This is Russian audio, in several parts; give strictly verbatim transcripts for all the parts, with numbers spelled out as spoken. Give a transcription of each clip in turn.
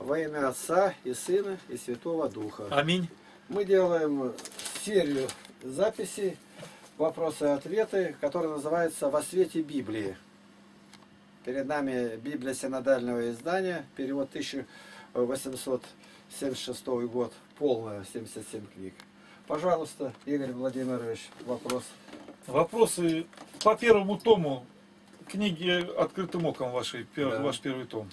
Во имя Отца и Сына и Святого Духа. Аминь. Мы делаем серию записей, вопросы и ответы, которая называется «Во свете Библии». Перед нами Библия синодального издания, перевод тысяча восемьсот семьдесят шестой год, полная, семьдесят семь книг. Пожалуйста, Игорь Владимирович, вопрос. Вопросы по первому тому книги «Открытым оком» вашей, Да. ваш первый том.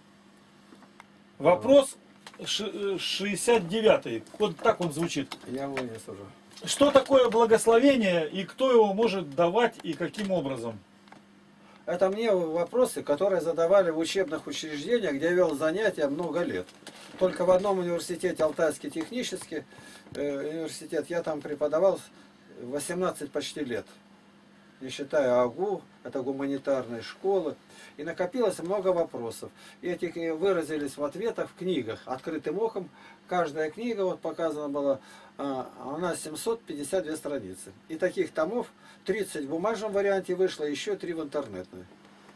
Вопрос шестьдесят девятый. Вот так он звучит. Я вынес уже. Что такое благословение и кто его может давать и каким образом? Это мне вопросы, которые задавали в учебных учреждениях, где я вел занятия много лет. Только в одном университете, Алтайский технический э, университет, я там преподавал восемнадцать почти лет. Не считая АГУ, это гуманитарные школы. И накопилось много вопросов. И эти выразились в ответах в книгах «Открытым оком». Каждая книга, вот показана была, а, у нас семьсот пятьдесят две страницы. И таких томов тридцать в бумажном варианте вышло, еще три в интернетной.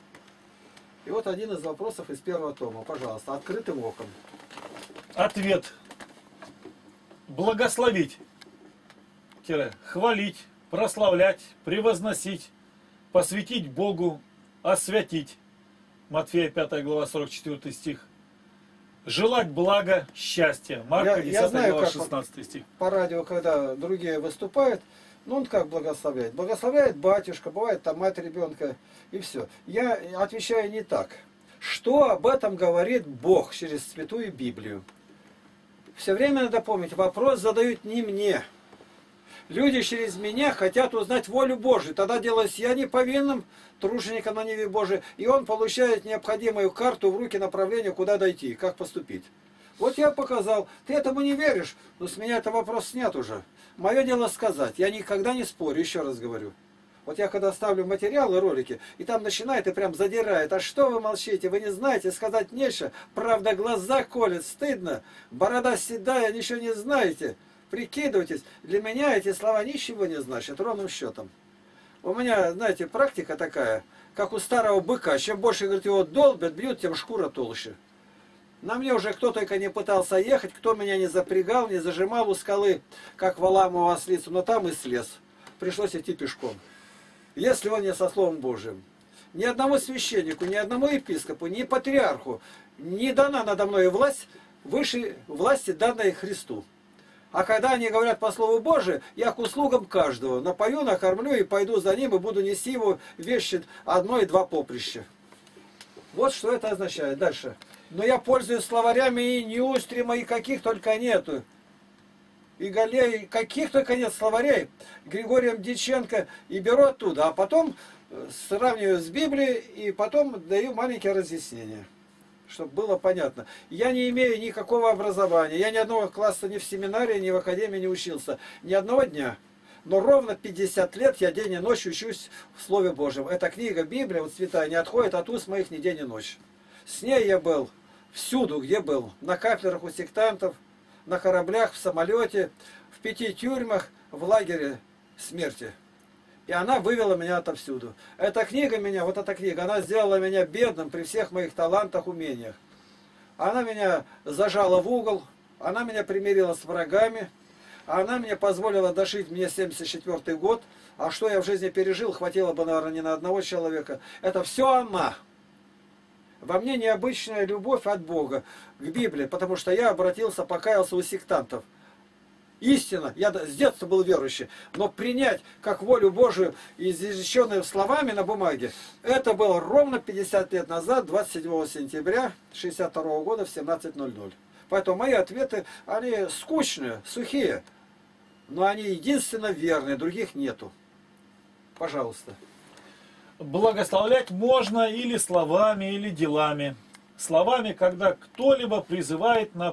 И вот один из вопросов из первого тома. Пожалуйста, «Открытым оком». Ответ. Благословить, хвалить, прославлять, превозносить, посвятить Богу, освятить. Матфея пятая глава, сорок четвёртый стих. Желать блага, счастья. Марка десятая глава, шестнадцатый стих. По радио, когда другие выступают, ну он как благословляет? Благословляет батюшка, бывает там мать ребенка и все. Я отвечаю не так. Что об этом говорит Бог через Святую Библию? Все время надо помнить, вопрос задают не мне. Люди через меня хотят узнать волю Божию. Тогда делаюсь я неповинным тружеником на ниве Божией. И он получает необходимую карту в руки направления, куда дойти, как поступить. Вот я показал. Ты этому не веришь, но с меня этот вопрос снят уже. Мое дело сказать. Я никогда не спорю, еще раз говорю. Вот я когда ставлю материалы, ролики, и там начинает и прям задирает. А что вы молчите? Вы не знаете, сказать нечего. Правда, глаза колет, стыдно. Борода седая, ничего не знаете. Прикидывайтесь. Для меня эти слова ничего не значат, ровным счетом. У меня, знаете, практика такая, как у старого быка. Чем больше, говорит, его долбят, бьют, тем шкура толще. На мне уже кто только не пытался ехать, кто меня не запрягал, не зажимал у скалы, как Валаамову ослицу, но там и слез. Пришлось идти пешком. Если он не со Словом Божьим. Ни одному священнику, ни одному епископу, ни патриарху не дана надо мной власть выше власти, данной Христу. А когда они говорят по Слову Божию, я к услугам каждого. Напою, накормлю и пойду за ним, и буду нести его вещи одно и два поприща. Вот что это означает. Дальше. Но я пользуюсь словарями и Неустрима, и каких только нету. И Галей, каких только нет словарей. Григорием Дьяченко и беру оттуда. А потом сравниваю с Библией и потом даю маленькие разъяснения. Чтобы было понятно. Я не имею никакого образования. Я ни одного класса ни в семинарии, ни в академии не учился. Ни одного дня. Но ровно пятьдесят лет я день и ночь учусь в Слове Божьем. Эта книга, Библия, вот святая, не отходит от уст моих ни день и ночь. С ней я был всюду, где был. На кафедрах у сектантов, на кораблях, в самолете, в пяти тюрьмах, в лагере смерти. И она вывела меня отовсюду. Эта книга меня, вот эта книга, она сделала меня бедным при всех моих талантах, умениях. Она меня зажала в угол, она меня примирила с врагами, она мне позволила дожить мне семьдесят четвёртый год. А что я в жизни пережил, хватило бы, наверное, не на одного человека. Это все она. Во мне необычная любовь от Бога к Библии, потому что я обратился, покаялся у сектантов. Истина, я с детства был верующий, но принять как волю Божию, изреченную словами на бумаге, это было ровно пятьдесят лет назад, двадцать седьмого сентября шестьдесят второго года в семнадцать ноль ноль. Поэтому мои ответы, они скучные, сухие, но они единственно верные, других нету. Пожалуйста. Благословлять можно или словами, или делами. Словами, когда кто-либо призывает на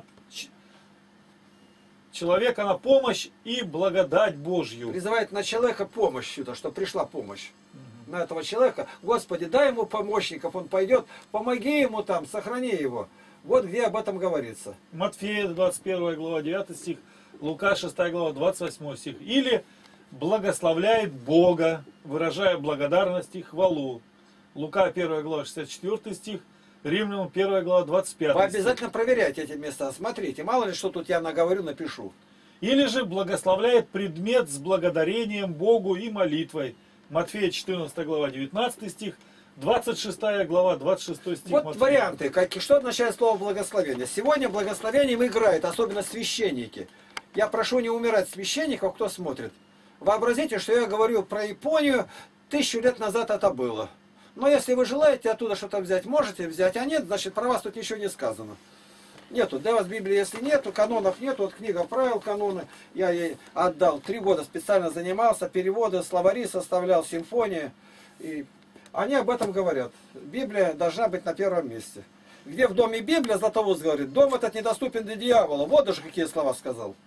человека на помощь и благодать Божью. Призывает на человека помощь сюда, что пришла помощь. Угу. На этого человека. Господи, дай ему помощников, он пойдет, помоги ему там, сохрани его. Вот где об этом говорится. Матфея двадцать первая глава, девятый стих, Лука шестая глава, двадцать восьмой стих. Или благословляет Бога, выражая благодарность и хвалу. Лука первая глава, шестьдесят четвёртый стих, Римлянам первая глава двадцать пятый. Вы обязательно проверяйте эти места. Смотрите, мало ли что тут я наговорю, напишу. Или же благословляет предмет с благодарением Богу и молитвой. Матфея четырнадцатая глава девятнадцатый стих, двадцать шестая глава двадцать шестой стих. Вот Матфея. варианты, как, что означает слово благословение. Сегодня благословением играют, особенно священники. Я прошу не умирать священников, кто смотрит. Вообразите, что я говорю про Японию, тысячу лет назад это было. Но если вы желаете оттуда что-то взять, можете взять, а нет, значит про вас тут ничего не сказано. Нету, для вас Библии если нету, канонов нету, вот книга правил, каноны, я ей отдал, три года специально занимался, переводы, словари составлял, симфонии, и они об этом говорят. Библия должна быть на первом месте. Где в доме Библия, Златоуст говорит, дом этот недоступен для дьявола, вот даже какие слова сказал.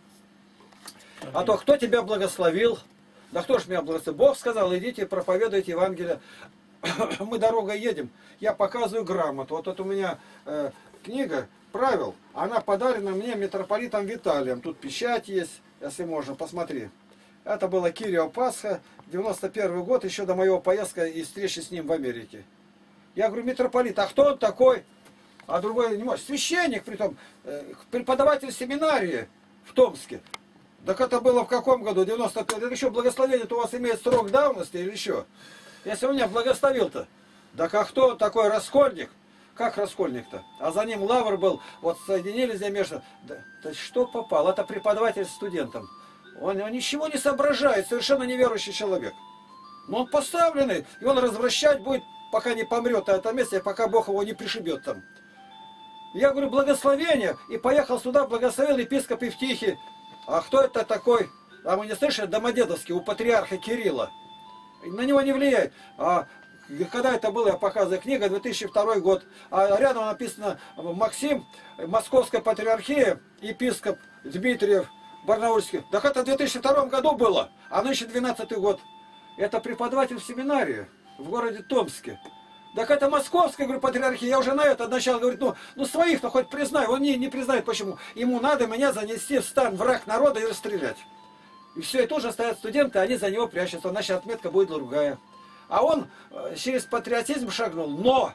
А то кто тебя благословил? Да кто ж меня благословил? Бог сказал, идите проповедуйте Евангелие. Мы дорогой едем, я показываю грамоту. Вот это у меня э, книга правил, она подарена мне митрополитом Виталием. Тут печать есть, если можно, посмотри. Это было Кирио Пасха, девяносто первый год, еще до моего поездка и встречи с ним в Америке. Я говорю, митрополит, а кто он такой? А другой не может. Священник, притом, э, преподаватель семинарии в Томске. Так это было в каком году? девяносто пятый. Это еще благословение-то у вас имеет срок давности или еще? Если он меня благословил-то. Да как кто такой раскольник? Как раскольник-то? А за ним лавр был, вот соединились между. Да, да что попал? Это преподаватель студентам. Он, он ничего не соображает, совершенно неверующий человек. Но он поставленный, и он развращать будет, пока не помрет на этом месте, пока Бог его не пришибет там. Я говорю, благословение, и поехал сюда, благословил епископ Евтихий. А кто это такой? А мы не слышали? Домодедовский, у патриарха Кирилла. На него не влияет. А когда это было, я показываю, книга, две тысячи второй год. А рядом написано Максим, Московская патриархия, епископ Дмитриев, Барнаульский. Так это в две тысячи втором году было, а нынче двенадцатый год. Это преподаватель в семинарии в городе Томске. Так это Московская, говорю, патриархия. Я уже на это начал говорить, ну, ну своих-то хоть признай. Он не, не признает, почему. Ему надо меня занести в стан враг народа и расстрелять. И все, и тоже стоят студенты, они за него прячутся. Наша отметка будет другая. А он через патриотизм шагнул. Но,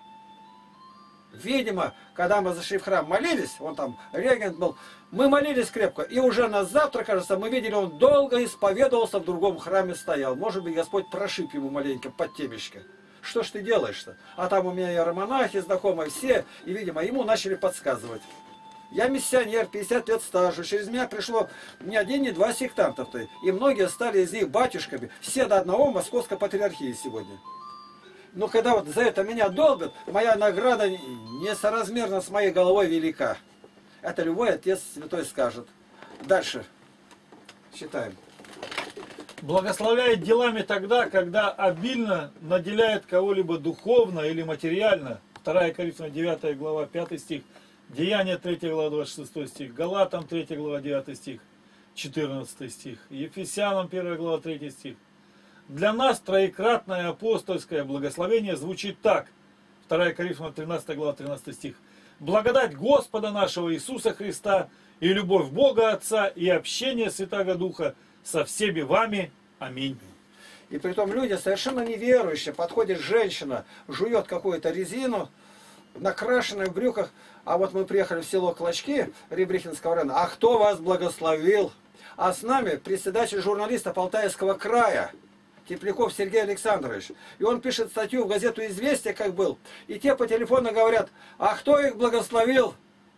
видимо, когда мы зашли в храм, молились, он там регент был, мы молились крепко. И уже на завтра, кажется, мы видели, он долго исповедовался, в другом храме стоял. Может быть, Господь прошиб ему маленько под темечко. Что ж ты делаешь-то? А там у меня иеромонахи знакомые все, и, видимо, ему начали подсказывать. Я миссионер, пятьдесят лет стажа. Через меня пришло не один, не два сектантов-то. И многие стали из них батюшками. Все до одного Московской патриархии сегодня. Но когда вот за это меня долбят, моя награда несоразмерно с моей головой велика. Это любой отец святой скажет. Дальше. Читаем. Благословляет делами тогда, когда обильно наделяет кого-либо духовно или материально. вторая Коринфянам девятая глава пятый стих. Деяния третья глава двадцать шестой стих, Галатам третья глава девятый стих, четырнадцатый стих, Ефесянам первая глава третий стих. Для нас троекратное апостольское благословение звучит так. вторая Коринфянам тринадцатая глава тринадцатый стих. Благодать Господа нашего Иисуса Христа и любовь Бога Отца и общение Святаго Духа со всеми вами. Аминь. И притом люди совершенно неверующие. Подходит женщина, жует какую-то резину, накрашенная в брюках. А вот мы приехали в село Клочки Ребрихинского района. А кто вас благословил? А с нами председатель журналиста Алтайского края, Тепляков Сергей Александрович. И он пишет статью в газету «Известия», как был. И те по телефону говорят, а кто их благословил?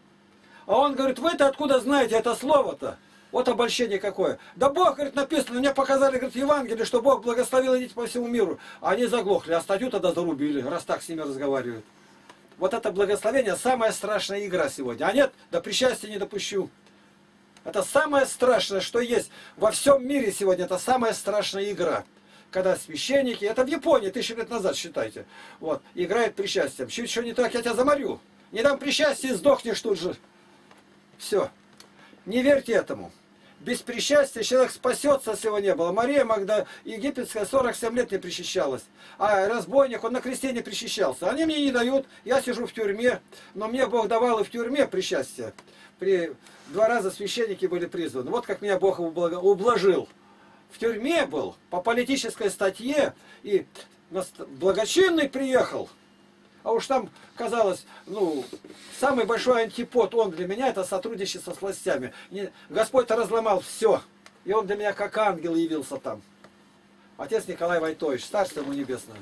А он говорит, вы-то откуда знаете это слово-то? Вот обольщение какое. Да Бог, говорит, написано, мне показали, говорит, в Евангелии, что Бог благословил, идите по всему миру. А они заглохли, а статью тогда зарубили, раз так с ними разговаривают. Вот это благословение самая страшная игра сегодня. А нет, да причастия не допущу. Это самое страшное, что есть во всем мире сегодня. Это самая страшная игра. Когда священники, это в Японии, тысячу лет назад считайте, вот, играют причастием. Чуть что не так, я тебя заморю. Не дам причастия, сдохнешь тут же. Все. Не верьте этому. Без причастия человек спасется, если его не было. Мария Магда египетская сорок семь лет не причащалась. А разбойник, он на кресте не причащался. Они мне не дают, я сижу в тюрьме. Но мне Бог давал и в тюрьме причастие. При... Два раза священники были призваны. Вот как меня Бог ублажил. В тюрьме был, по политической статье. И благочинный приехал. А уж там, казалось, ну, самый большой антипод он для меня, это сотрудничество с властями. Господь-то разломал все. И он для меня как ангел явился там. Отец Николай Войтович, Царство ему небесное.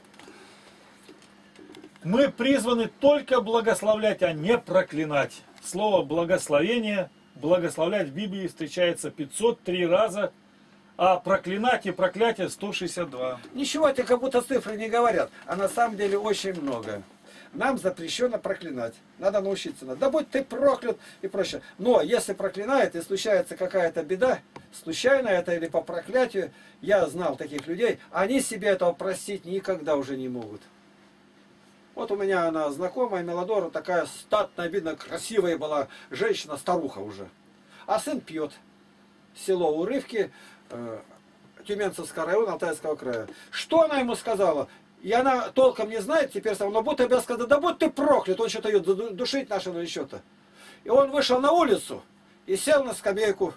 Мы призваны только благословлять, а не проклинать. Слово благословение, благословлять в Библии встречается пятьсот три раза, а проклинать и проклятие сто шестьдесят два. Ничего, это как будто цифры не говорят, а на самом деле очень много. Нам запрещено проклинать. Надо научиться. Да будь ты проклят и прочее. Но если проклинает и случается какая-то беда, случайно это или по проклятию, я знал таких людей, они себе этого простить никогда уже не могут. Вот у меня она знакомая, Мелодора, такая статная, видно, красивая была женщина, старуха уже. А сын пьет. Село Урывки, э, Тюменцевского района, Алтайского края. Что она ему сказала? И она толком не знает теперь, но будто бы сказала, да будь ты проклят, он что-то ее душить нашего или что-то. И он вышел на улицу и сел на скамейку.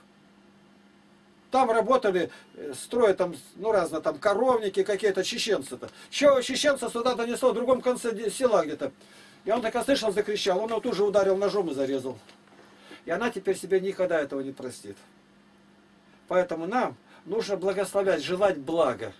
Там работали, строят там, ну разно, там коровники какие-то, чеченцы-то. Чего чеченца сюда донесло в другом конце села где-то. И он так слышал, закричал, он его тут же ударил ножом и зарезал. И она теперь себе никогда этого не простит. Поэтому нам нужно благословлять, желать блага.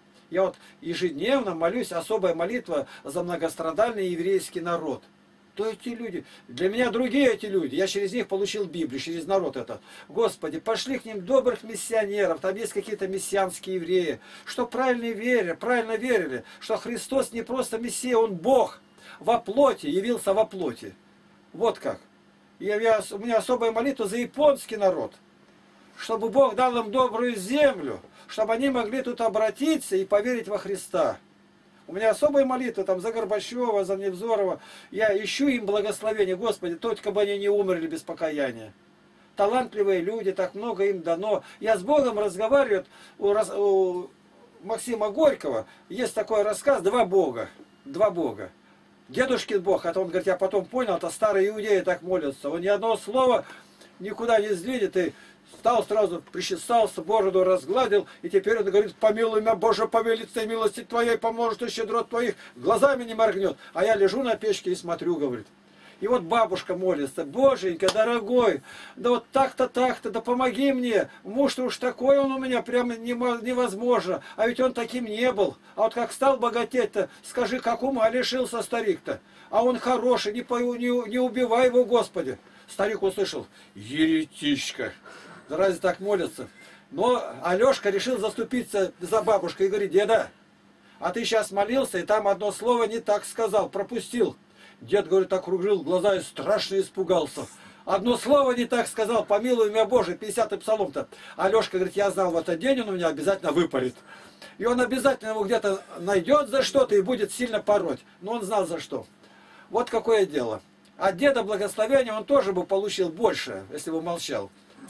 Я вот ежедневно молюсь, особая молитва за многострадальный еврейский народ. То эти люди, для меня другие эти люди, я через них получил Библию, через народ это. Господи, пошли к ним добрых миссионеров, там есть какие-то мессианские евреи, что правильно верили, правильно верили, что Христос не просто Мессия, Он Бог, во плоти, явился во плоти. Вот как. Я, я, у меня особая молитва за японский народ, чтобы Бог дал им добрую землю, чтобы они могли тут обратиться и поверить во Христа. У меня особая молитва там за Горбачева, за Невзорова. Я ищу им благословения. Господи, только бы они не умерли без покаяния. Талантливые люди, так много им дано. Я с Богом разговариваю. У, у Максима Горького есть такой рассказ «Два Бога». Два Бога. Дедушкин Бог, это он говорит, я потом понял, это старые иудеи так молятся. Он ни одного слова никуда не сдвинет и встал сразу, причесался, бороду разгладил, и теперь он говорит, помилуй меня, Боже, по величной милости Твоей, поможет и щедрот Твоих, глазами не моргнет. А я лежу на печке и смотрю, говорит. И вот бабушка молится, Боженька, дорогой, да вот так-то, так-то, да помоги мне, муж-то уж такой он у меня, прямо невозможно, а ведь он таким не был. А вот как стал богатеть-то, скажи, как ума лишился старик-то, а он хороший, не, не, не убивай его, Господи. Старик услышал, еретичка. Да разве так молятся? Но Алешка решил заступиться за бабушку и говорит, деда, а ты сейчас молился, и там одно слово не так сказал, пропустил. Дед, говорит, округлил глаза и страшно испугался. Одно слово не так сказал, помилуй меня, Боже, пятидесятый псалом-то. Алешка говорит, я знал, в этот день он у меня обязательно выпарит. И он обязательно его где-то найдет за что-то и будет сильно пороть. Но он знал за что. Вот какое дело. От деда благословения он тоже бы получил больше, если бы молчал.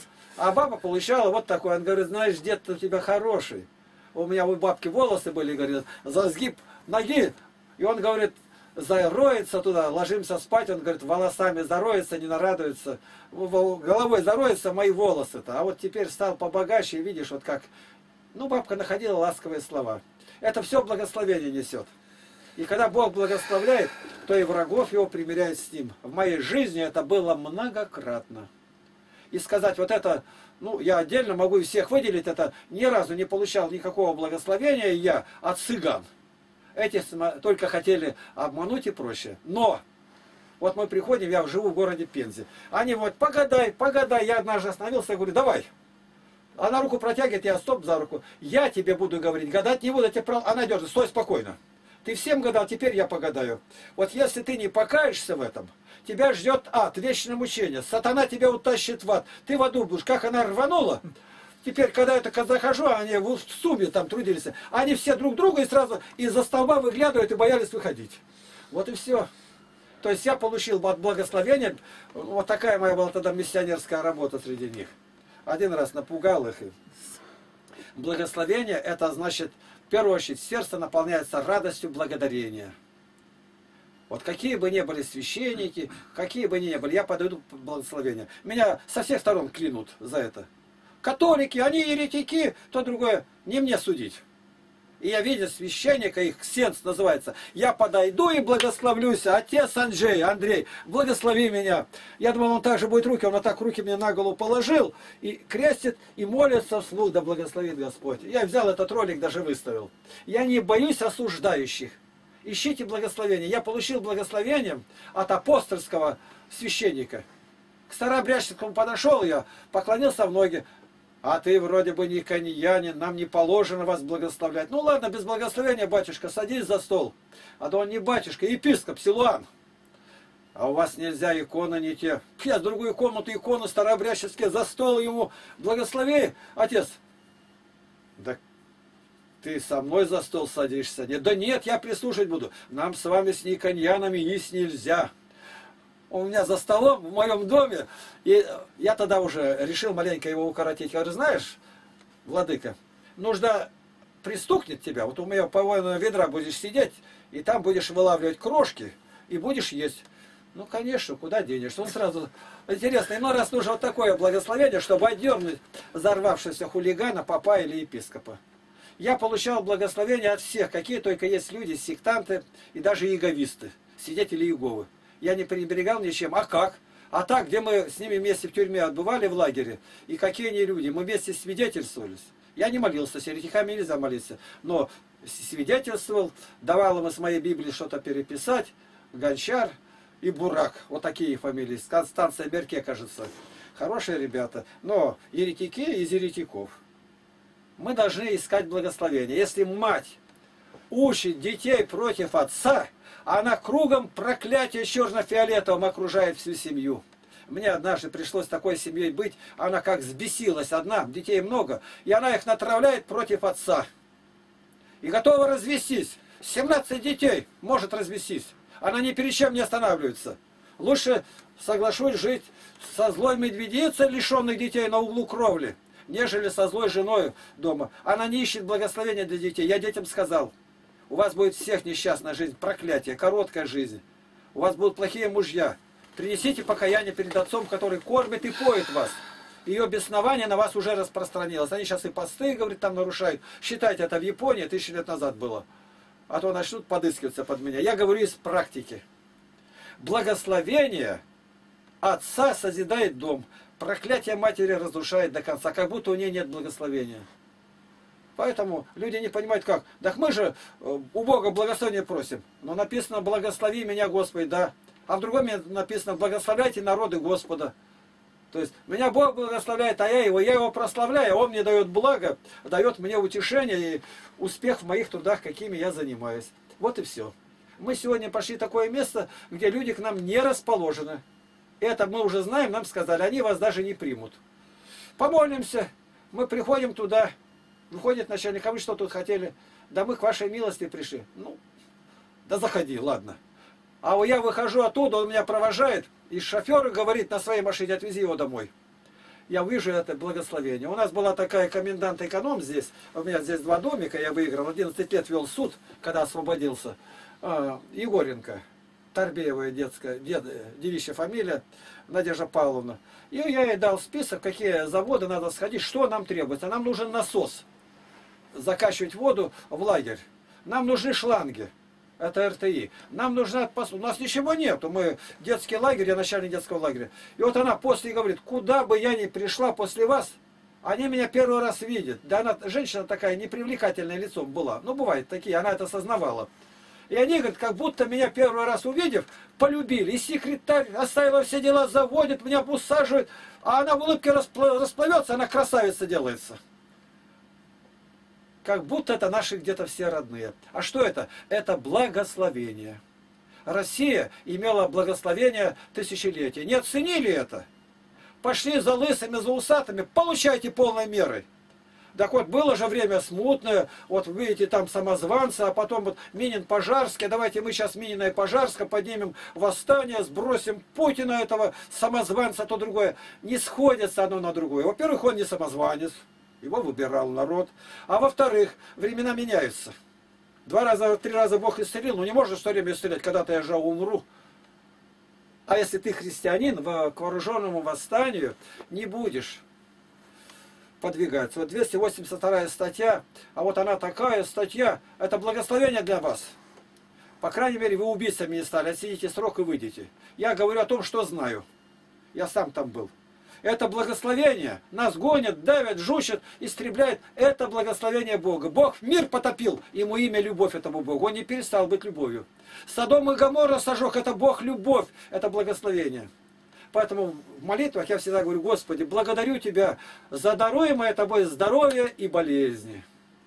А баба получала вот такой. Он говорит, знаешь, дед у тебя хороший. У меня у бабки волосы были, говорит, за сгиб ноги. И он говорит, зароется туда, ложимся спать. Он говорит, волосами зароется, не нарадуется. Головой зароется мои волосы-то. А вот теперь стал побогаче, и видишь, вот как. Ну, бабка находила ласковые слова. Это все благословение несет. И когда Бог благословляет, то и врагов его примиряет с ним. В моей жизни это было многократно. И сказать вот это, ну, я отдельно могу всех выделить, это ни разу не получал никакого благословения я от цыган. Эти только хотели обмануть и прочее. Но, вот мы приходим, я живу в городе Пензе. Они вот, погадай, погадай, я однажды остановился, я говорю, давай. Она руку протягивает, я стоп за руку. Я тебе буду говорить, гадать не буду, я тебе прав... Она держит, стой спокойно. Ты всем гадал, теперь я погадаю. Вот если ты не покаешься в этом, тебя ждет ад, вечное мучение. Сатана тебя утащит в ад. Ты в аду будешь. Как она рванула. Теперь, когда я так захожу, они в сумме там трудились, они все друг друга и сразу из-за столба выглядывают и боялись выходить. Вот и все. То есть я получил от благословения, вот такая моя была тогда миссионерская работа среди них. Один раз напугал их. Благословение, это значит, в первую очередь, сердце наполняется радостью благодарения. Вот какие бы ни были священники, какие бы ни были, я подойду под благословение. Меня со всех сторон клянут за это. Католики, они еретики, то другое. Не мне судить. И я видел священника, их ксенц называется. Я подойду и благословлюсь. Отец Андрей, Андрей, благослови меня. Я думал, он также будет руки. Он вот так руки мне на голову положил. И крестит, и молится вслух. Да благословит Господь. Я взял этот ролик, даже выставил. Я не боюсь осуждающих. Ищите благословение. Я получил благословение от апостольского священника. К старообрядческому подошел я, поклонился в ноги. А ты вроде бы не каньянин, нам не положено вас благословлять. Ну ладно, без благословения, батюшка, садись за стол. А то он не батюшка, епископ, Силуан. А у вас нельзя, иконы не те. Я с другую комнату, икону старообрядческие, за стол ему. Благослови, отец. Да ты со мной за стол садишься? Нет, да нет, я прислушать буду. Нам с вами с никоньянами есть нельзя. У меня за столом в моем доме, и я тогда уже решил маленько его укоротить. Я говорю, знаешь, владыка, нужно пристукнет тебя, вот у меня повойного ведра будешь сидеть, и там будешь вылавливать крошки, и будешь есть. Ну, конечно, куда денешься? Он сразу... Интересно, иной раз нужно вот такое благословение, чтобы отдернуть взорвавшегося хулигана, попа или епископа. Я получал благословение от всех, какие только есть люди, сектанты и даже иеговисты, свидетели Иеговы. Я не пренебрегал ничем. А как? А так, где мы с ними вместе в тюрьме отбывали в лагере, и какие они люди, мы вместе свидетельствовались. Я не молился, с еретиками нельзя молиться, но свидетельствовал, давал им из моей Библии что-то переписать, Гончар и Бурак, вот такие фамилии, Констанция Берке, кажется. Хорошие ребята, но еретики из еретиков. Мы должны искать благословение. Если мать учит детей против отца, она кругом проклятие черно-фиолетовым окружает всю семью. Мне однажды пришлось такой семьей быть, она как взбесилась одна, детей много, и она их натравляет против отца. И готова развестись. семнадцать детей может развестись. Она ни перед чем не останавливается. Лучше соглашусь жить со злой медведицей, лишенных детей на углу кровли, нежели со злой женой дома. Она не ищет благословения для детей. Я детям сказал, у вас будет всех несчастная жизнь, проклятие, короткая жизнь. У вас будут плохие мужья. Принесите покаяние перед отцом, который кормит и поет вас. Ее беснование на вас уже распространилось. Они сейчас и посты, говорит, там нарушают. Считайте, это в Японии тысячу лет назад было. А то начнут подыскиваться под меня. Я говорю из практики. Благословение отца созидает дом. Проклятие матери разрушает до конца. Как будто у нее нет благословения. Поэтому люди не понимают как. Так мы же у Бога благословения просим. Но написано, благослови меня, Господи, да. А в другом месте написано, благословляйте народы Господа. То есть, меня Бог благословляет, а я его, я его прославляю. Он мне дает благо, дает мне утешение и успех в моих трудах, какими я занимаюсь. Вот и все. Мы сегодня пошли в такое место, где люди к нам не расположены. Это мы уже знаем, нам сказали, они вас даже не примут. Помолимся, мы приходим туда. Выходит начальник, а вы что тут хотели? Да мы к вашей милости пришли. Ну, да заходи, ладно. А я выхожу оттуда, он меня провожает, и шофер говорит на своей машине, отвези его домой. Я вижу это благословение. У нас была такая комендант-эконом здесь, у меня здесь два домика, я выиграл, одиннадцать лет вел суд, когда освободился. Егоренко, Торбеевая детская, дед, девичья фамилия, Надежда Павловна. И я ей дал список, какие заводы надо сходить, что нам требуется. Нам нужен насос. Закачивать воду в лагерь. Нам нужны шланги. Это эр тэ и. Нам нужна... У нас ничего нету. Мы детский лагерь, я начальник детского лагеря. И вот она после говорит, куда бы я ни пришла после вас, они меня первый раз видят. Да она, женщина такая непривлекательная лицом была. Ну, бывает такие, она это осознавала. И они, говорят, как будто меня первый раз увидев, полюбили. И секретарь оставила все дела, заводит, меня усаживает. А она в улыбке расплывется, она красавица делается. Как будто это наши где-то все родные. А что это? Это благословение. Россия имела благословение тысячелетия. Не оценили это? Пошли за лысыми, за усатыми, получайте полной мерой. Так вот, было же время смутное, вот видите, там самозванцы, а потом вот Минин-Пожарский, давайте мы сейчас Минина и Пожарского поднимем восстание, сбросим Путина этого самозванца, то другое. Не сходится одно на другое. Во-первых, он не самозванец, его выбирал народ. А во-вторых, времена меняются. Два раза, три раза Бог исцелил, ну не можно все время исцелять, когда-то я же умру. А если ты христианин, к вооруженному восстанию не будешь подвигается. Вот двести восемьдесят вторая статья, а вот она такая статья, это благословение для вас. По крайней мере, вы убийцами не стали, отсидите срок и выйдете. Я говорю о том, что знаю. Я сам там был. Это благословение. Нас гонят, давят, жучат, истребляют. Это благословение Бога. Бог мир потопил. Ему имя любовь этому Богу. Он не перестал быть любовью. Содом и Гоморра сожег. Это Бог любовь. Это благословение. Поэтому в молитвах я всегда говорю: Господи, благодарю Тебя за даруемое Тобой здоровье и болезни.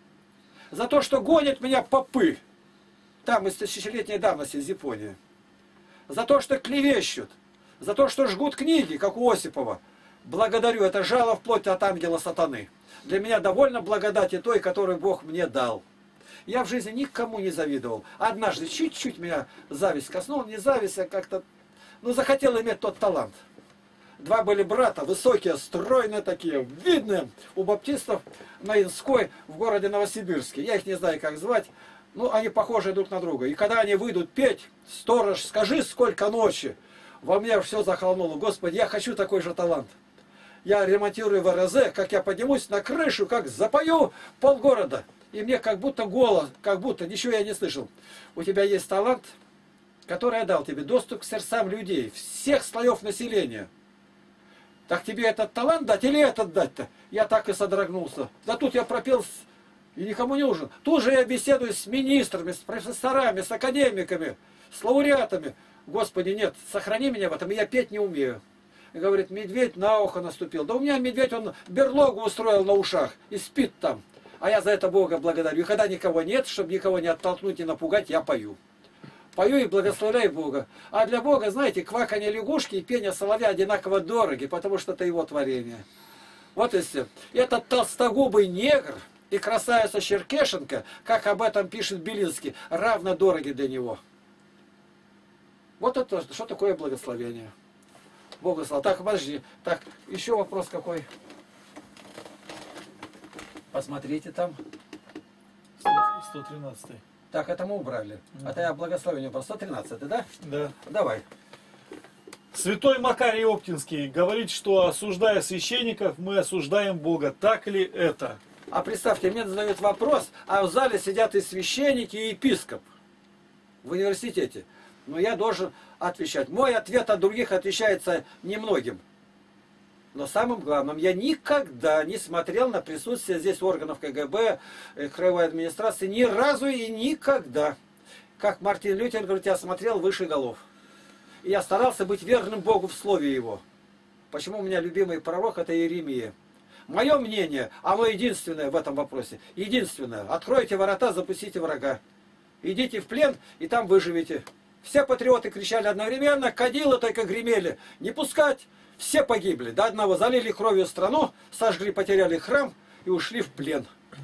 За то, что гонят меня попы. Там из тысячелетней давности, из Японии. За то, что клевещут. За то, что жгут книги, как у Осипова. Благодарю, это жало вплоть от ангела сатаны. Для меня довольно благодати той, которую Бог мне дал. Я в жизни никому не завидовал. Однажды чуть-чуть меня зависть коснула. Не зависть, а как-то... Ну, захотел иметь тот талант. Два были брата, высокие, стройные такие, видные, у баптистов на Инской в городе Новосибирске. Я их не знаю, как звать. Ну, они похожи друг на друга. И когда они выйдут петь: «Сторож, скажи, сколько ночи», во мне все захолонуло. Господи, я хочу такой же талант. Я ремонтирую в эр зэ, как я поднимусь на крышу, как запою полгорода. И мне как будто голос, как будто, ничего я не слышал. У тебя есть талант, который я дал тебе, доступ к сердцам людей, всех слоев населения. Так тебе этот талант дать или этот дать-то? Я так и содрогнулся. Да тут я пропел и никому не нужен. Тут же я беседую с министрами, с профессорами, с академиками, с лауреатами. Господи, нет, сохрани меня в этом, я петь не умею. И говорит: медведь на ухо наступил. Да у меня медведь, он берлогу устроил на ушах и спит там. А я за это Бога благодарю. И когда никого нет, чтобы никого не оттолкнуть и напугать, я пою. Пою и благословляю Бога. А для Бога, знаете, кваканье лягушки и пение соловья одинаково дороги, потому что это его творение. Вот и все. Этот толстогубый негр и красавица Черкешенко, как об этом пишет Белинский, равно дороги для него. Вот это, что такое благословение. Богу слава. Так, подожди. Так, еще вопрос какой? Посмотрите там. сто тринадцатый. Так, это мы убрали. Mm-hmm. Это я благословение убрал. сто тринадцатый, да? Да. Давай. Святой Макарий Оптинский говорит, что, осуждая священников, мы осуждаем Бога. Так ли это? А представьте, мне задают вопрос, а в зале сидят и священники, и епископ в университете. Но я должен отвечать. Мой ответ от других отличается немногим. Но самым главным, я никогда не смотрел на присутствие здесь органов ка гэ бэ, краевой администрации, ни разу и никогда. Как Мартин Лютер говорит, я смотрел выше голов. И я старался быть верным Богу в слове Его. Почему у меня любимый пророк — это Иеремия. Мое мнение, оно единственное в этом вопросе. Единственное. Откройте ворота, запустите врага. Идите в плен, и там выживете. Все патриоты кричали одновременно, кадилы только гремели. Не пускать! Все погибли. До одного залили кровью страну, сожгли, потеряли храм и ушли в плен.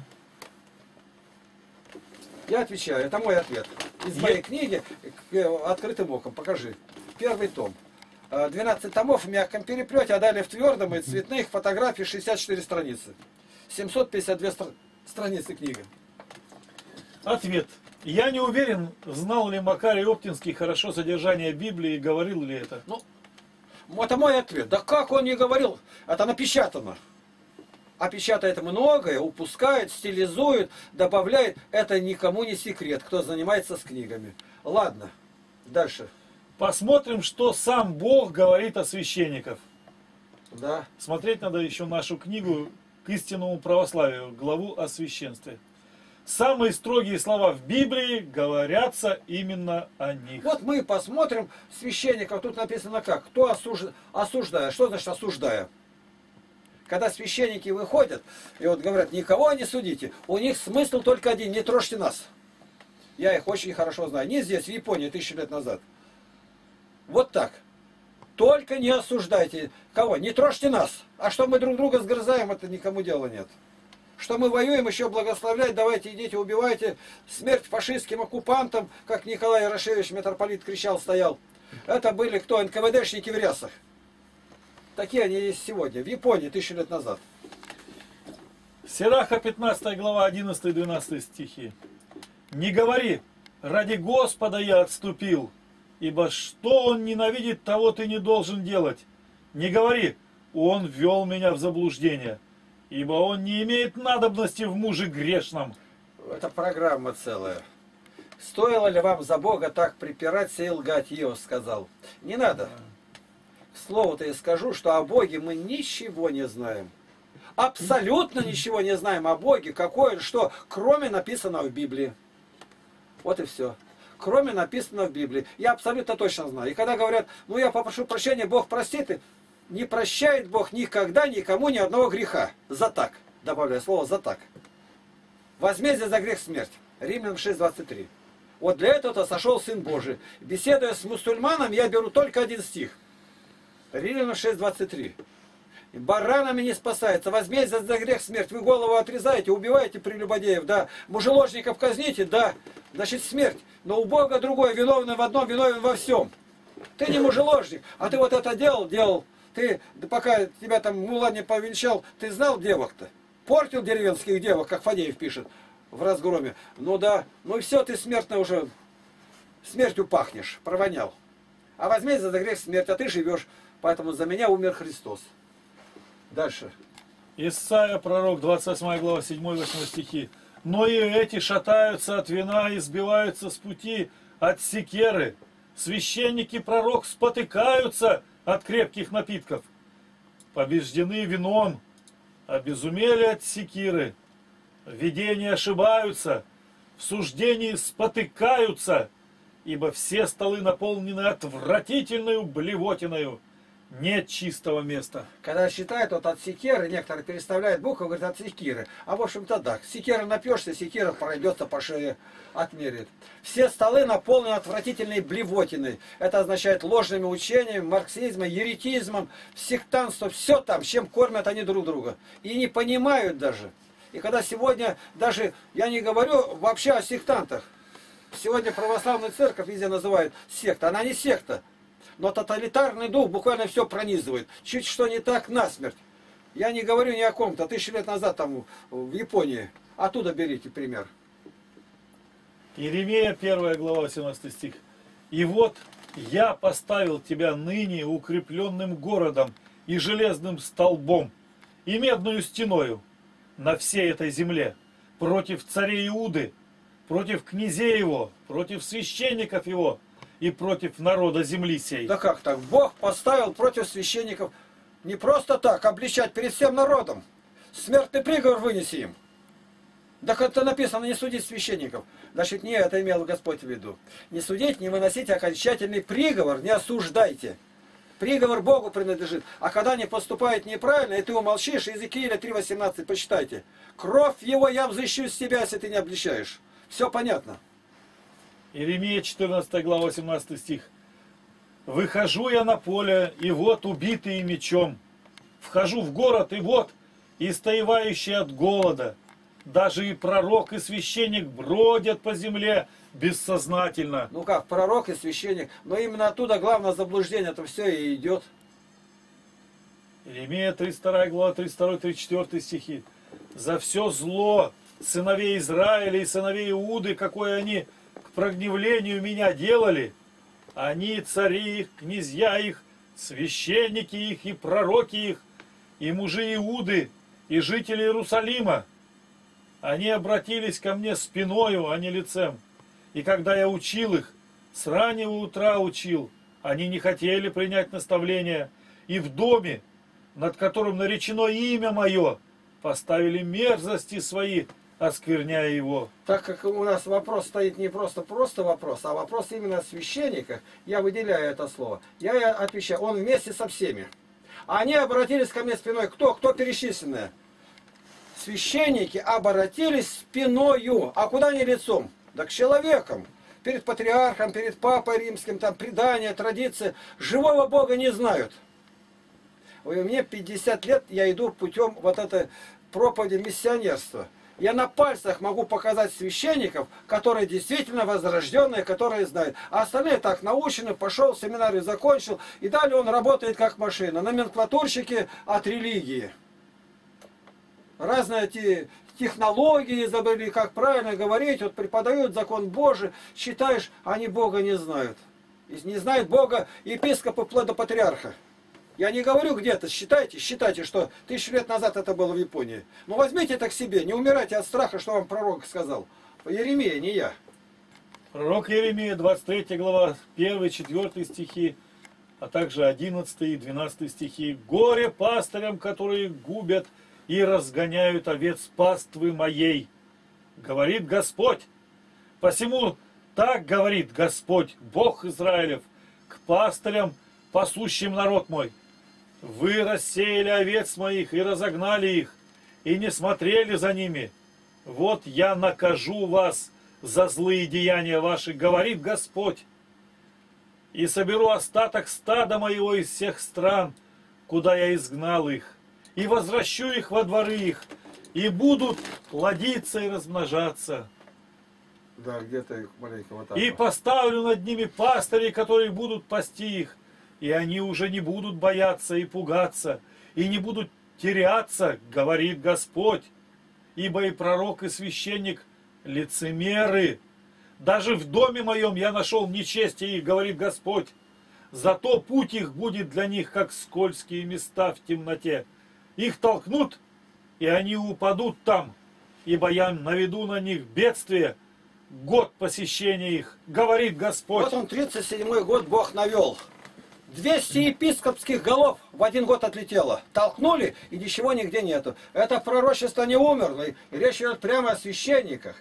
Я отвечаю, это мой ответ. Из моей книги «Открытым оком». Покажи. Первый том. двенадцать томов в мягком переплете, а далее в твердом и цветных фотографий шестьдесят четыре страницы. семьсот пятьдесят две стр... страницы книга. Ответ. Я не уверен, знал ли Макарий Оптинский хорошо содержание Библии и говорил ли это. Ну, это мой ответ. Да как он не говорил? Это напечатано. А печатает многое, упускает, стилизует, добавляет. Это никому не секрет, кто занимается с книгами. Ладно, дальше. Посмотрим, что сам Бог говорит о священниках. Да. Смотреть надо еще нашу книгу «К истинному православию», главу о священстве. Самые строгие слова в Библии говорятся именно о них. Вот мы посмотрим священников. Тут написано как? Кто осуж... осуждая? Что значит осуждая? Когда священники выходят и вот говорят, никого не судите, у них смысл только один: не трожьте нас. Я их очень хорошо знаю. Не здесь, в Японии, тысячу лет назад. Вот так. Только не осуждайте. Кого? Не трожьте нас. А что мы друг друга сгрызаем, это никому дела нет. Что мы воюем, еще благословлять, давайте идите, убивайте, смерть фашистским оккупантам, как Николай Ярошевич, митрополит, кричал, стоял. Это были кто? эн ка вэ дэшники в рясах. Такие они есть сегодня, в Японии, тысячу лет назад. Сираха, пятнадцатая глава, одиннадцатый-двенадцатый стихи. «Не говори, ради Господа я отступил, ибо что Он ненавидит, того ты не должен делать. Не говори, Он ввел меня в заблуждение. ибо он не имеет надобности в муже грешном. Это программа целая. Стоило ли вам за Бога так припираться и лгать, Иов сказал. Не надо. К слову-то я скажу, что о Боге мы ничего не знаем. Абсолютно ничего не знаем о Боге, какое, что, кроме написанного в Библии. Вот и все. Кроме написанного в Библии. Я абсолютно точно знаю. И когда говорят, ну я попрошу прощения, Бог простит, не прощает Бог никогда никому ни одного греха. За так. Добавляю слово за так. Возмездие за грех смерть. Римлянам шесть двадцать три. Вот для этого-то сошел Сын Божий. Беседуя с мусульманом, я беру только один стих. Римлянам шесть двадцать три. Баранами не спасается. Возмездие за грех смерть. Вы голову отрезаете, убиваете прелюбодеев, да. Мужеложников казните, да. Значит, смерть. Но у Бога другой. Виновный в одном, виновен во всем. Ты не мужеложник, а ты вот это делал, делал. Ты, да пока тебя там мула не повенчал, ты знал девок-то? Портил деревенских девок, как Фадеев пишет в разгроме. Ну да, ну и все, ты смертно уже, смертью пахнешь, провонял. А возмездие за грех смерть, а ты живешь. Поэтому за меня умер Христос. Дальше. Исайя, пророк, двадцать восьмая глава, седьмой-восьмой стихи. Но и эти шатаются от вина и сбиваются с пути от секеры. Священники пророк спотыкаются от крепких напитков. Побеждены вином, обезумели от секиры. В видении ошибаются, в суждении спотыкаются, ибо все столы наполнены отвратительной блевотиною. Нет чистого места. Когда считают вот от секеры, некоторые переставляют буквы, говорят от секиры. А в общем-то да, секера напьешься, секера пройдется по шее, отмерит. Все столы наполнены отвратительной блевотиной. Это означает ложными учениями, марксизмом, еретизмом, сектантством. Все там, чем кормят они друг друга. И не понимают даже. И когда сегодня даже, я не говорю вообще о сектантах. Сегодня православная церковь везде называют секта. Она не секта. Но тоталитарный дух буквально все пронизывает. Чуть что не так, насмерть. Я не говорю ни о ком-то. Тысячи лет назад там в Японии. Оттуда берите пример. Иеремия, первая глава, восемнадцатый стих. «И вот я поставил тебя ныне укрепленным городом и железным столбом, и медную стеною на всей этой земле, против царей Иуды, против князей его, против священников его, и против народа земли сей». Да как так? Бог поставил против священников не просто так, обличать перед всем народом. Смертный приговор вынеси им. Так это написано, не судить священников. Значит, не это имел Господь в виду. Не судить, не выносить окончательный приговор, не осуждайте. Приговор Богу принадлежит. А когда они поступают неправильно, и ты умолчишь, Иезекииля три восемнадцать, почитайте. Кровь его я взыщу с тебя, если ты не обличаешь. Все понятно. Иеремия, четырнадцатая глава, восемнадцатый стих. «Выхожу я на поле, и вот убитые мечом. Вхожу в город, и вот истоевающие от голода. Даже и пророк, и священник бродят по земле бессознательно». Ну как, пророк и священник. Но именно оттуда главное заблуждение, это все и идет. Иеремия, тридцать вторая глава, тридцать второй тридцать четвёртый стихи. «За все зло сыновей Израиля и сыновей Иуды, какое они к прогневлению меня делали, они, цари их, князья их, священники их и пророки их, и мужи Иуды, и жители Иерусалима, они обратились ко мне спиною, а не лицем. И когда я учил их, с раннего утра учил, они не хотели принять наставления, и в доме, над которым наречено имя мое, поставили мерзости свои, оскверняя его». Так как у нас вопрос стоит не просто просто вопрос, а вопрос именно о священниках, я выделяю это слово. Я отвечаю, он вместе со всеми. Они обратились ко мне спиной. Кто? Кто перечисленные? Священники обратились спиною. А куда они лицом? Да к человекам. Перед патриархом, перед папой римским, там предания, традиции. Живого Бога не знают. Ой, мне пятьдесят лет, я иду путем вот этой проповеди миссионерства. Я на пальцах могу показать священников, которые действительно возрожденные, которые знают. А остальные так научены, пошел, семинарию закончил, и далее он работает как машина. Номенклатурщики от религии. Разные эти технологии изобрели, как правильно говорить, вот преподают закон Божий, читаешь, они Бога не знают. И не знают Бога епископы вплоть до патриарха. Я не говорю где-то, считайте, считайте, что тысячу лет назад это было в Японии. Но возьмите это к себе, не умирайте от страха, что вам пророк сказал. Иеремия, не я. Пророк Иеремия, двадцать третья глава, первый, четвёртый стихи, а также одиннадцатый и двенадцатый стихи. «Горе пастырям, которые губят и разгоняют овец паствы моей, говорит Господь. Посему так говорит Господь, Бог Израилев, к пастырям, пасущим народ мой. Вы рассеяли овец моих и разогнали их, и не смотрели за ними. Вот я накажу вас за злые деяния ваши, говорит Господь, и соберу остаток стада моего из всех стран, куда я изгнал их, и возвращу их во дворы их, и будут плодиться и размножаться. Да, где-то их маленько вот так. И поставлю над ними пастырей, которые будут пасти их, и они уже не будут бояться и пугаться, и не будут теряться, говорит Господь. Ибо и пророк, и священник лицемеры. Даже в доме моем я нашел нечестие их, говорит Господь. Зато путь их будет для них, как скользкие места в темноте. Их толкнут, и они упадут там, ибо я наведу на них бедствие, год посещения их, говорит Господь. Вот он, тридцать седьмой год Бог навел. двести епископских голов в один год отлетело. Толкнули, и ничего нигде нету. Это пророчество не умерло. И речь идет прямо о священниках.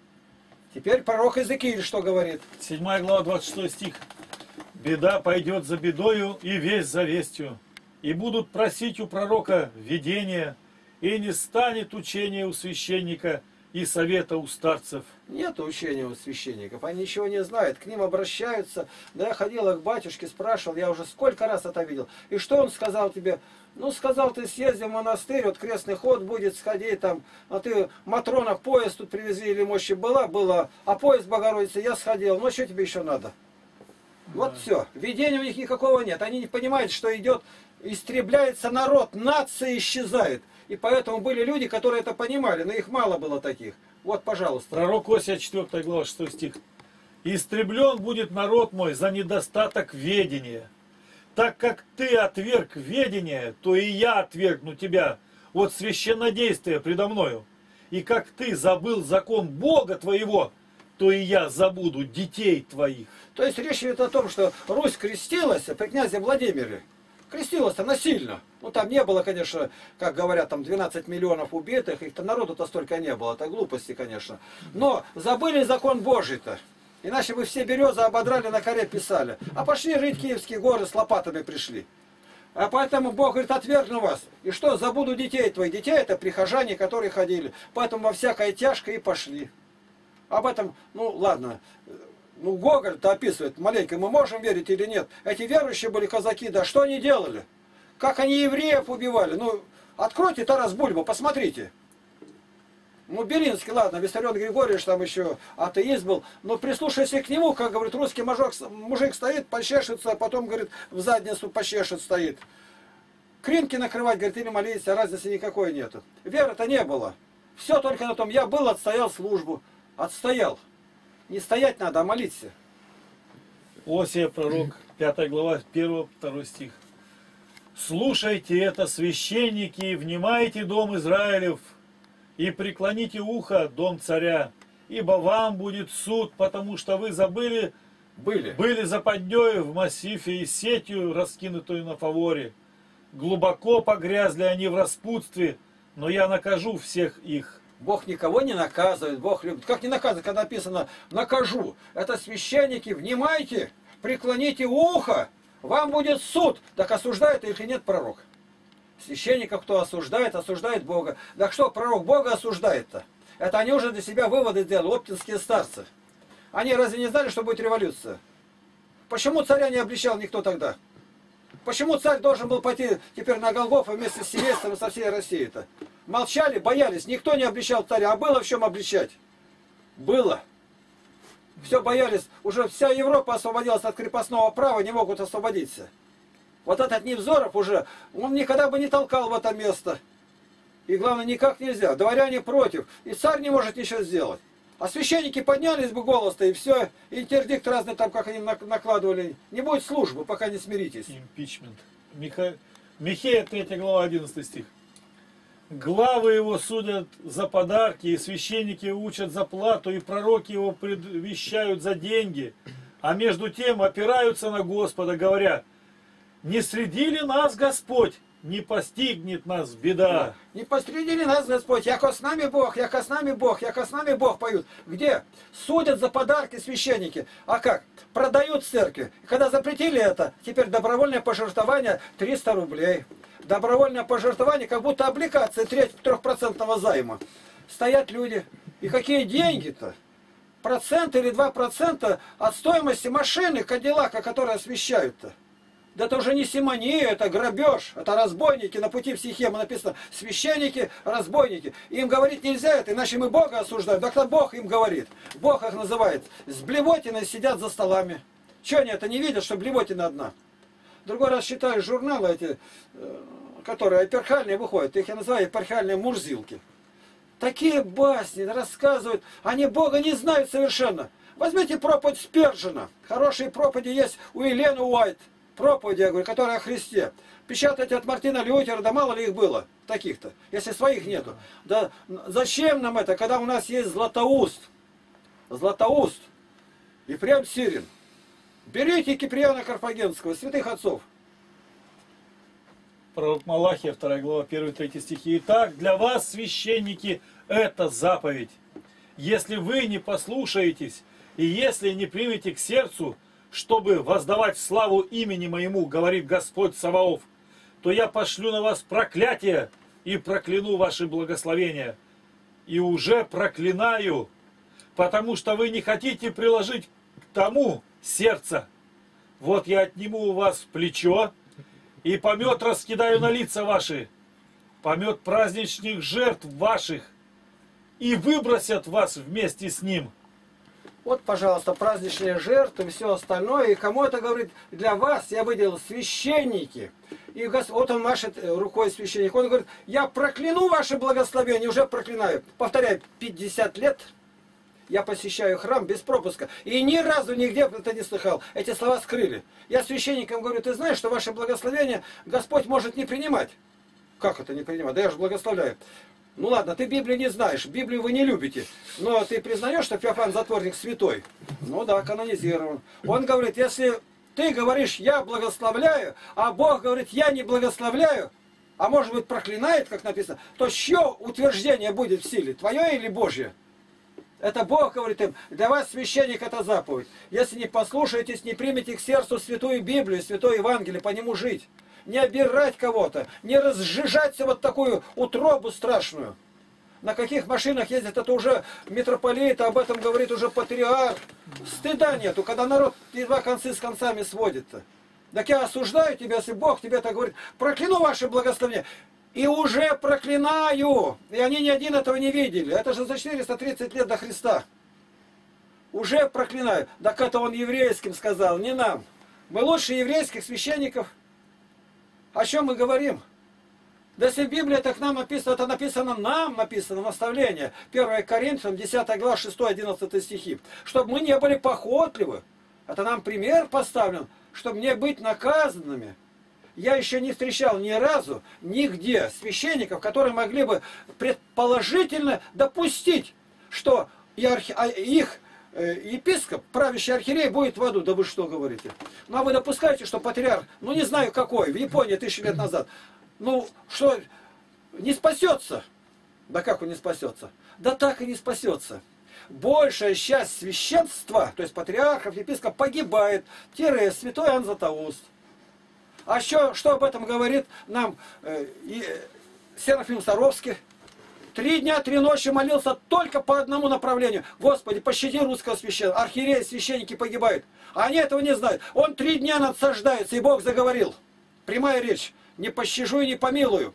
Теперь пророк Иезекииль что говорит? седьмая глава, двадцать шестой стих. «Беда пойдет за бедою, и весть за вестью. И будут просить у пророка видения, и не станет учения у священника, и совета у старцев». Нет учения у священников, они ничего не знают, к ним обращаются. Да я ходила к батюшке, спрашивал, я уже сколько раз это видел. И что он сказал тебе? Ну, сказал, ты съезди в монастырь, вот крестный ход будет, сходи там, а ты, Матрона, поезд тут привезли, или мощи была? Была. А поезд Богородицы, я сходил, ну что тебе еще надо? Вот да. Все, видения у них никакого нет, они не понимают, что идет, истребляется народ, нация исчезает. И поэтому были люди, которые это понимали, но их мало было таких. Вот, пожалуйста. Пророк Осия, четвёртая глава, шестой стих. «Истреблен будет народ мой за недостаток ведения. Так как ты отверг ведение, то и я отвергну тебя от священнодействия предо мною. И как ты забыл закон Бога твоего, то и я забуду детей твоих». То есть речь идет о том, что Русь крестилась при князе Владимире. Крестилась-то насильно. Ну, там не было, конечно, как говорят, там двенадцать миллионов убитых, их-то народу-то столько не было, это глупости, конечно. Но забыли закон Божий-то. Иначе бы все березы ободрали, на коре писали. А пошли рыть Киевские горы, с лопатами пришли. А поэтому Бог говорит, отвергну вас. И что, забуду детей твоих. Детей это прихожане, которые ходили. Поэтому во всякое тяжкое и пошли. Об этом, ну ладно, ну Гоголь-то описывает, маленько мы можем верить или нет. Эти верующие были казаки, да что они делали? Как они евреев убивали? Ну, откройте Тарас Бульбу, посмотрите. Ну, Белинский, ладно, Виссарион Григорьевич там еще атеист был, но прислушайся к нему, как говорит, русский мужик, мужик стоит, почешется, а потом, говорит, в задницу почешет стоит. Кринки накрывать, говорит, или молиться, разницы никакой нету. Веры-то не было. Все только на том, я был, отстоял службу. Отстоял. Не стоять надо, а молиться. Осия, пророк, пятая глава, первый, второй стих. «Слушайте это, священники, и внимайте, дом Израилев, и преклоните ухо, дом царя, ибо вам будет суд, потому что вы забыли, были, были западнёю в массифе и сетью, раскинутую на фаворе. Глубоко погрязли они в распутстве, но я накажу всех их». Бог никого не наказывает, Бог любит. Как не наказывает, когда написано «накажу». Это священники, внимайте, преклоните ухо, вам будет суд. Так осуждает или нет пророк? Священников, кто осуждает, осуждает Бога. Так что пророк Бога осуждает-то? Это они уже для себя выводы сделали, оптинские старцы. Они разве не знали, что будет революция? Почему царя не обличал никто тогда? Почему царь должен был пойти теперь на Голгофу вместе с семейством и со всей Россией-то? Молчали, боялись, никто не обличал царя. А было в чем обличать? Было. Все боялись. Уже вся Европа освободилась от крепостного права, не могут освободиться. Вот этот Невзоров уже, он никогда бы не толкал в это место. И главное, никак нельзя. Дворяне против. И царь не может ничего сделать. А священники поднялись бы голос-то, и все. Интердикт разный там, как они накладывали. Не будет службы, пока не смиритесь. Импичмент. Миха... Михея третья глава одиннадцатый стих. Главы его судят за подарки, и священники учат за плату, и пророки его предвещают за деньги. А между тем опираются на Господа, говоря: не среди ли нас Господь? Не постигнет нас беда. Не посреди ли нас Господь? Яко с нами Бог, яко с нами Бог, яко с нами Бог поют. Где? Судят за подарки священники. А как? Продают в церкви. Когда запретили это, теперь добровольное пожертвование триста рублей. Добровольное пожертвование, как будто облигация трехпроцентного займа. Стоят люди. И какие деньги-то? Процент или два процента от стоимости машины Кадиллака, которые освещают-то. Да это уже не симония, это грабеж, это разбойники. На пути в Сихема написано: священники, разбойники. Им говорить нельзя это, иначе мы Бога осуждаем. Да кто Бог им говорит? Бог их называет. С блевотиной сидят за столами. Чего они это не видят, что блевотина одна? Другой раз читаю журналы эти, которые эпархиальные выходят. Их я называю эпархиальные мурзилки. Такие басни рассказывают. Они Бога не знают совершенно. Возьмите проповедь Спержена. Хорошие проповеди есть у Елены Уайт. Проповеди, я говорю, которые о Христе. Печатать от Мартина Лютера, да мало ли их было, таких-то, если своих нету. Да зачем нам это, когда у нас есть Златоуст? Златоуст. Ефрем Сирин. Берите Киприана Карфагенского, святых отцов. Пророк Малахия, вторая глава, первый-третий стихи. Итак, для вас, священники, это заповедь. Если вы не послушаетесь, и если не примете к сердцу, чтобы воздавать славу имени моему, говорит Господь Саваоф, то я пошлю на вас проклятие и прокляну ваши благословения. И уже проклинаю, потому что вы не хотите приложить к тому сердце. Вот я отниму у вас плечо, и помет раскидаю на лица ваши, помет праздничных жертв ваших, и выбросят вас вместе с ним. Вот, пожалуйста, праздничные жертвы и все остальное. И кому это говорит? Для вас я выделил священники. И вот он машет рукой священник. Он говорит: я прокляну ваше благословение, уже проклинаю. Повторяю, пятьдесят лет я посещаю храм без пропуска. И ни разу нигде это не слыхал. Эти слова скрыли. Я священникам говорю: ты знаешь, что ваше благословение Господь может не принимать? Как это не принимать? Да я же благословляю. Ну ладно, ты Библию не знаешь, Библию вы не любите, но ты признаешь, что Феофан Затворник святой? Ну да, канонизирован. Он говорит: если ты говоришь «я благословляю», а Бог говорит «я не благословляю», а может быть проклинает, как написано, то чье утверждение будет в силе, твое или Божье? Это Бог говорит им: для вас, священник, это заповедь. Если не послушаетесь, не примете к сердцу святую Библию, святое Евангелие, по нему жить. Не обирать кого-то, не разжижать вот такую утробу страшную. На каких машинах ездят, это уже митрополит, об этом говорит уже патриарх. Стыда нету, когда народ едва концы с концами сводит-то. Так я осуждаю тебя, если Бог тебе так говорит: прокляну ваше благословение. И уже проклинаю. И они ни один этого не видели. Это же за четыреста тридцать лет до Христа. Уже проклинаю. Так это он еврейским сказал, не нам. Мы лучше еврейских священников. О чем мы говорим? Да если в Библии так нам написано, это написано нам, написано наставление. первое Коринфянам, десятая глава, шестой-одиннадцатый стихи. Чтобы мы не были похотливы. Это нам пример поставлен, чтобы не быть наказанными. Я еще не встречал ни разу, нигде священников, которые могли бы предположительно допустить, что их епископ, правящий архиерей, будет в аду. Да вы что говорите? Ну а вы допускаете, что патриарх, ну не знаю какой, в Японии тысячу лет назад, ну что, не спасется? Да как он не спасется? Да так и не спасется. Большая часть священства, то есть патриархов, епископ, погибает. Тире святой Иоанн Златоуст. А что, что об этом говорит нам э, э, Серафим Саровский? Три дня, три ночи молился только по одному направлению. Господи, пощади русского священника. Архиереи, священники погибают. А они этого не знают. Он три дня надсаждается, и Бог заговорил. Прямая речь. Не пощажу и не помилую.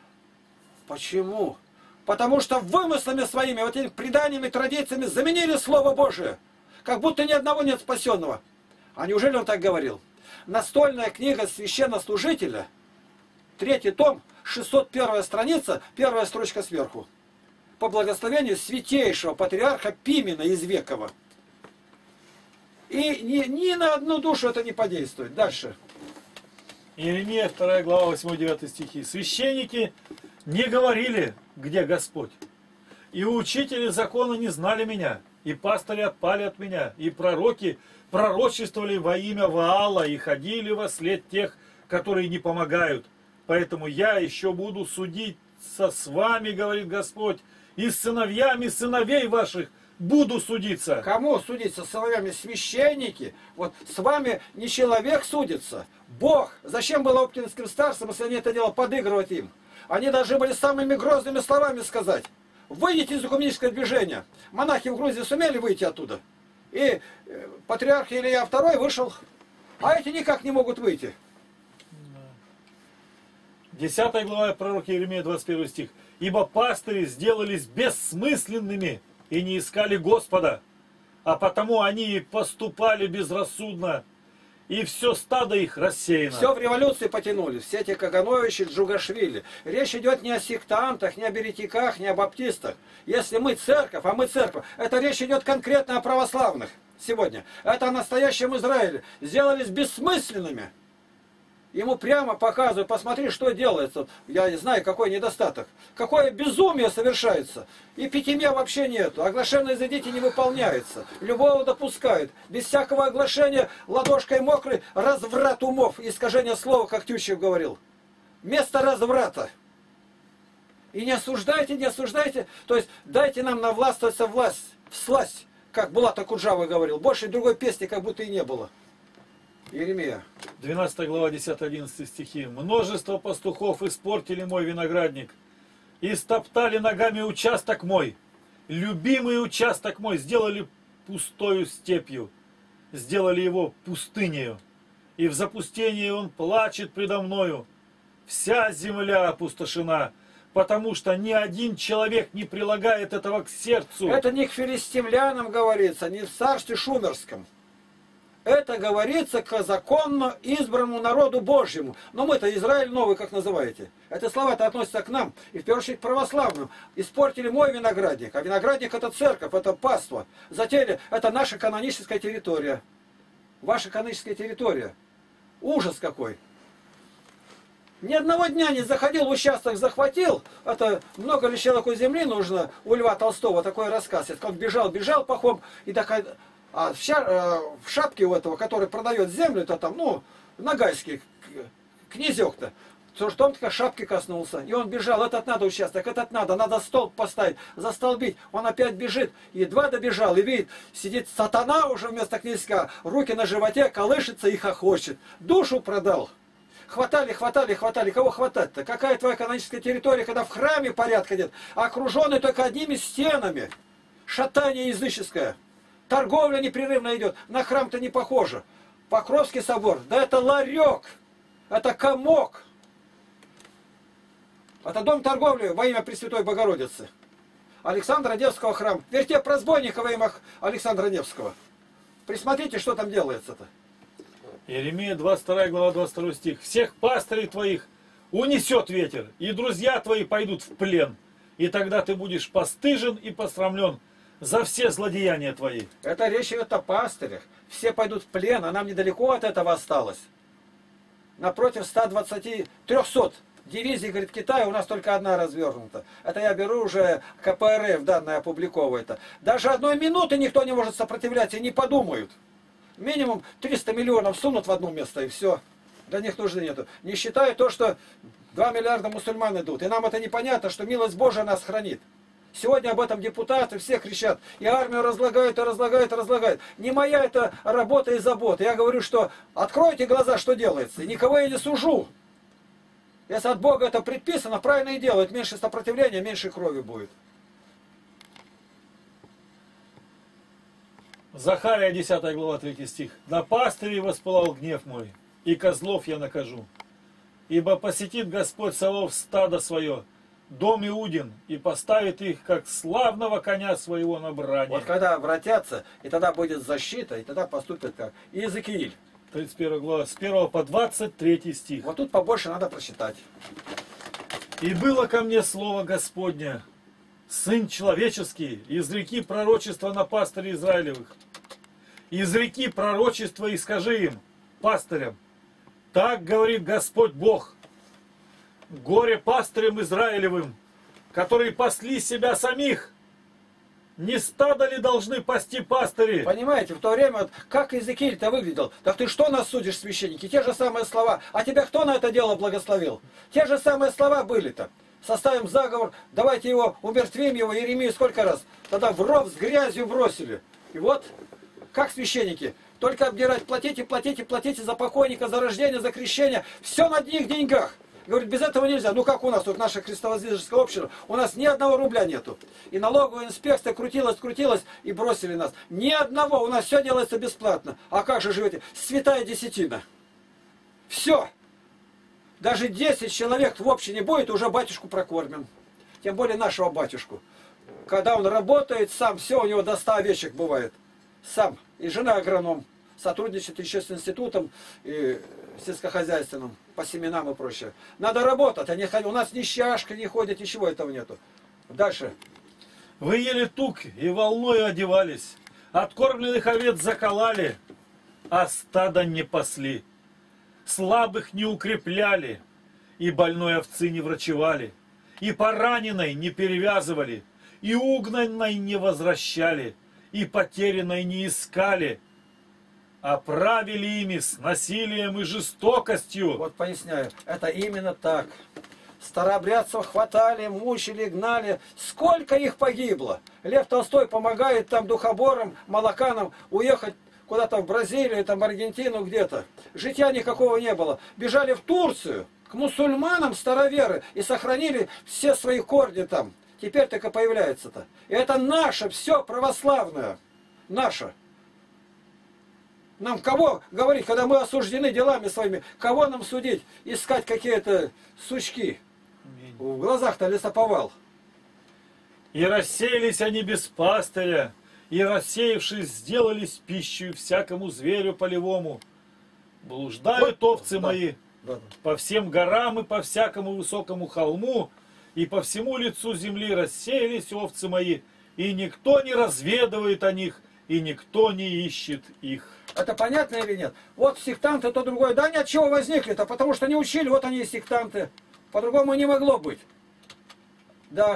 Почему? Потому что вымыслами своими, вот этими преданиями, традициями заменили Слово Божие. Как будто ни одного нет спасенного. А неужели он так говорил? Настольная книга священнослужителя, третий том, шестьсот первая страница, первая строчка сверху. По благословению святейшего патриарха Пимена из Векова. И ни, ни на одну душу это не подействует. Дальше. Иеремия, вторая глава, восьмой-девятый стихи. Священники не говорили, где Господь. И учители закона не знали меня. И пастыри отпали от меня. И пророки пророчествовали во имя Ваала и ходили во след тех, которые не помогают. Поэтому я еще буду судиться с вами, говорит Господь, и с сыновьями сыновей ваших буду судиться. Кому судиться? С сыновьями? Священники. Вот с вами не человек судится, Бог. Зачем было оптинским старцам, если они это дело подыгрывать им? Они должны были самыми грозными словами сказать: выйдите из экуменического движения. Монахи в Грузии сумели выйти оттуда. И патриарх Илья второй вышел, а эти никак не могут выйти. десятая глава пророка Иеремия, двадцать первый стих. Ибо пастыри сделались бессмысленными и не искали Господа, а потому они и поступали безрассудно, и все стадо их рассеяно. Все в революции потянулись, все эти Кагановичи, Джугашвили. Речь идет не о сектантах, не о еретиках, не о баптистах. Если мы церковь, а мы церковь, это речь идет конкретно о православных сегодня. Это о настоящем Израиле. Сделались бессмысленными. Ему прямо показывают: посмотри, что делается. Я не знаю, какой недостаток. Какое безумие совершается. И пятимя вообще нету. Оглашенное за дети не выполняется. Любого допускают. Без всякого оглашения ладошкой мокрой разврат умов. Искажение слова, как Тютчев говорил. Место разврата. И не осуждайте, не осуждайте. То есть дайте нам навластвоваться власть, всласть, как Булат Акуджава говорил. Больше другой песни как будто и не было. Иеремия. двенадцатая глава, десятый-одиннадцатый стихи. Множество пастухов испортили мой виноградник, и стоптали ногами участок мой. Любимый участок мой сделали пустою степью, сделали его пустынею, и в запустении он плачет предо мною. Вся земля опустошена, потому что ни один человек не прилагает этого к сердцу. Это не к филистимлянам говорится, не в царстве шумерском. Это говорится к законно избранному народу Божьему. Но мы-то Израиль новый, как называете. Эти слова-то относятся к нам. И в первую очередь к православным. Испортили мой виноградник. А виноградник — это церковь, это паство. Затеяли, это наша каноническая территория. Ваша каноническая территория. Ужас какой. Ни одного дня не заходил, участок захватил. Это много ли человеку земли нужно? У Льва Толстого такой рассказ. Это он бежал, бежал пахом и такая... А в, шар, в шапке у этого, который продает землю, это там, ну, нагайский князек-то, то что он такой шапки коснулся. И он бежал: этот надо участок, этот надо, надо столб поставить, застолбить. Он опять бежит, едва добежал, и видит, сидит сатана уже вместо князька, руки на животе, колышется и хохочет. Душу продал. Хватали, хватали, хватали. Кого хватать-то? Какая твоя каноническая территория, когда в храме порядка нет, окруженный только одними стенами? Шатание языческое. Торговля непрерывно идет. На храм-то не похоже. Покровский собор. Да это ларек. Это комок. Это дом торговли во имя Пресвятой Богородицы. Александра Невского храм. Вертеп разбойника во имя Александра Невского. Присмотрите, что там делается-то. Иеремия, двадцать вторая глава, двадцать второй стих. Всех пастырей твоих унесет ветер, и друзья твои пойдут в плен. И тогда ты будешь постыжен и посрамлен за все злодеяния твои. Это речь идет о пастырях. Все пойдут в плен, а нам недалеко от этого осталось. Напротив ста двадцати, трёхсот дивизий, говорит, Китая, у нас только одна развернута. Это я беру уже ка пэ эр эф, данные опубликовывает. Даже одной минуты никто не может сопротивляться и не подумают. Минимум триста миллионов сунут в одно место, и все. Для них нужды нету. Не считая то, что два миллиарда мусульман идут. И нам это непонятно, что милость Божия нас хранит. Сегодня об этом депутаты все кричат. И армию разлагают, и разлагают, и разлагают. Не моя это работа и забота. Я говорю, что откройте глаза, что делается. И никого я не сужу. Если от Бога это предписано, правильно и делают. Меньше сопротивления, меньше крови будет. Захария, десятая глава, третий стих. На пастырей воспылал гнев мой, и козлов я накажу. Ибо посетит Господь Саваоф стадо свое, дом Иудин, и поставит их, как славного коня своего на брани. Вот когда обратятся, и тогда будет защита, и тогда поступит как Иезекииль. тридцать первая глава, с первого по двадцать третий стих. Вот тут побольше надо прочитать. И было ко мне слово Господня, Сын человеческий, изреки пророчество на пастырей Израилевых. Изреки пророчество и скажи им, пастырям, Так говорит Господь Бог. Горе пастырям Израилевым, которые пасли себя самих. Не стадо ли должны пасти пастыри? Понимаете, в то время, вот, как Иезекииль-то выглядел? Так ты что нас судишь, священники? Те же самые слова. А тебя кто на это дело благословил? Те же самые слова были-то. Составим заговор, давайте его, умертвим его, Иеремию сколько раз? Тогда в ров с грязью бросили. И вот, как священники, только обдирать, платите, платите, платите за покойника, за рождение, за крещение. Все на одних деньгах. Говорит, без этого нельзя. Ну как у нас, тут наша крестовоздвиженская община, у нас ни одного рубля нету. И налоговая инспекция крутилась, крутилась и бросили нас. Ни одного, у нас все делается бесплатно. А как же живете? Святая десятина. Все. Даже десять человек в общине будет, уже батюшку прокормим. Тем более нашего батюшку. Когда он работает сам, все, у него до ста овечек бывает. Сам. И жена агроном. Сотрудничает еще с институтом и сельскохозяйственным по семенам и прочее. Надо работать, а не ходить. У нас ни щашка не ходит, ничего этого нету. Дальше. Вы ели тук и волною одевались, откормленных овец заколали, а стада не пасли. Слабых не укрепляли, и больной овцы не врачевали, и пораненной не перевязывали, и угнанной не возвращали, и потерянной не искали, а правили ими с насилием и жестокостью. Вот поясняю, это именно так. Старообрядцев хватали, мучили, гнали. Сколько их погибло? Лев Толстой помогает там духоборам, молоканам уехать куда-то в Бразилию, там в Аргентину где-то. Житья никакого не было. Бежали в Турцию к мусульманам староверы и сохранили все свои корни там. Теперь только появляется-то. И это наше все православное. Наше. Нам кого говорить, когда мы осуждены делами своими, кого нам судить? Искать какие-то сучки. В глазах-то лесоповал. И рассеялись они без пастыря, и рассеявшись, сделались пищей всякому зверю полевому. Блуждают Вот, овцы да, мои да, да. по всем горам и по всякому высокому холму, и по всему лицу земли рассеялись овцы мои, и никто не разведывает о них, и никто не ищет их. Это понятно или нет? Вот сектанты, то другое. Да они от чего возникли-то? Потому что не учили, вот они и сектанты. По-другому не могло быть. Да.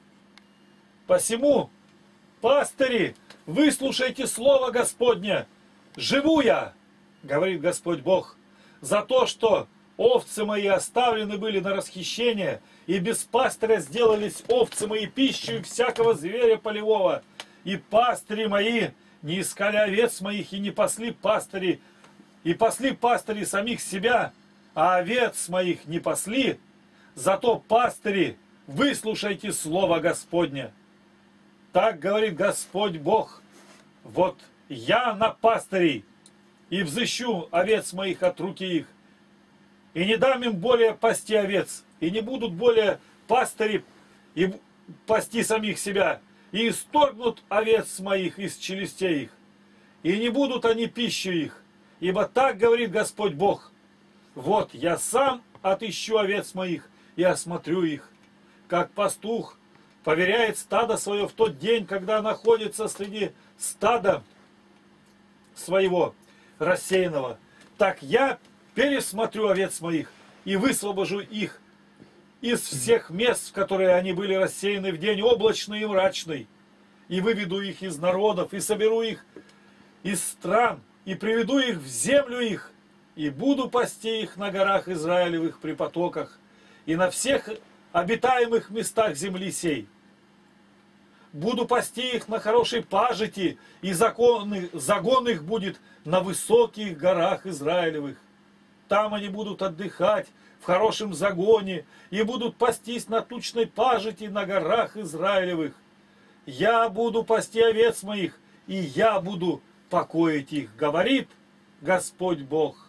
Посему, пастыри, выслушайте слово Господня. Живу я, говорит Господь Бог, за то, что овцы мои оставлены были на расхищение, и без пастыря сделались овцы мои пищей всякого зверя полевого, и пастыри мои не искали овец моих, и не пасли пастыри, и пасли пастыри самих себя, а овец моих не пасли. Зато, пастыри, выслушайте слово Господня. Так говорит Господь Бог: вот я на пастырей, и взыщу овец моих от руки их, и не дам им более пасти овец, и не будут более пастыри и пасти самих себя, и исторгнут овец моих из челюстей их, и не будут они пищей их, ибо так говорит Господь Бог: вот я сам отыщу овец моих и осмотрю их, как пастух поверяет стадо свое в тот день, когда находится среди стада своего рассеянного, так я пересмотрю овец моих и высвобожу их из всех мест, в которые они были рассеяны в день облачный и мрачный, и выведу их из народов, и соберу их из стран, и приведу их в землю их, и буду пасти их на горах Израилевых при потоках, и на всех обитаемых местах земли сей. Буду пасти их на хорошей пажити, и законы, загон их будет на высоких горах Израилевых. Там они будут отдыхать в хорошем загоне, и будут пастись на тучной пажити на горах Израилевых. Я буду пасти овец моих, и я буду покоить их, говорит Господь Бог.